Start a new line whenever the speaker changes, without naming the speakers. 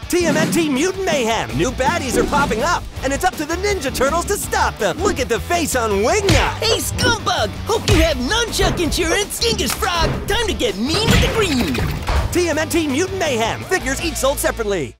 TMNT Mutant Mayhem! New baddies are popping up, and it's up to the Ninja Turtles to stop them! Look at the face on Wingnut!
Hey, Scumbug! Hope you have nunchuck insurance, Dingus Frog! Time to get mean with the green!
TMNT Mutant Mayhem! Figures each sold separately.